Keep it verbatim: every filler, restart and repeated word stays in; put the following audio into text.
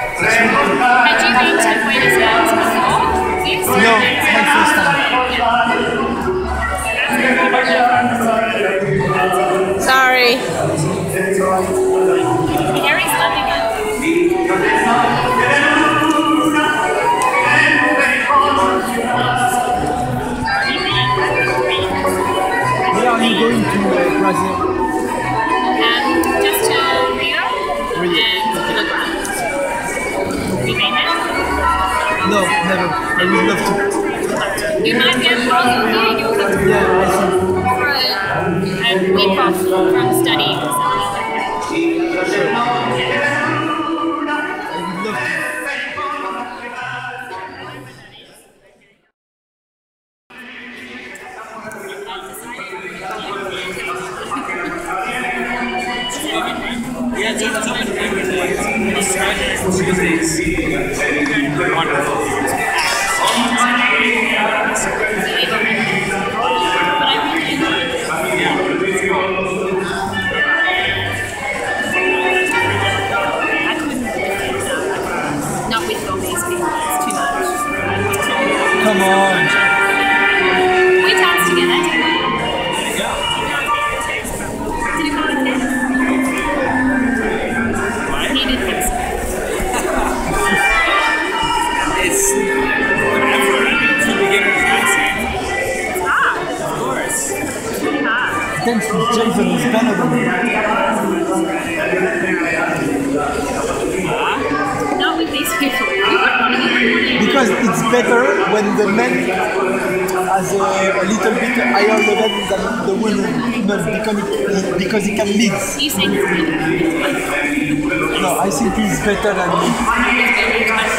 Had you been to Buenos Aires before? Yes? No, it's my first time. Sorry. Harry's loving it. Where are you going to uh, Brazil? Um, just to Rio Rio. and Kilograms. You been there? No, never. I would love to. You might be able to yeah, you'll come Yeah, I think. for a, a week off from studying or something like that. I would love to. Yeah, it's open to everything. Wonderful. Not with all these people, it's too much. Come on. We danced together, didn't we? Did you come with him? He didn't think so. It's whatever. Two beginners dancing. It's hard. Of course. It's really hard. Dance with Jason is better than me. Not with these people. You wouldn't want to be Because it's better when the man has a, a little bit higher level than the woman because he, because he can lead. You think it's better? No, I think he's better than me. It's better.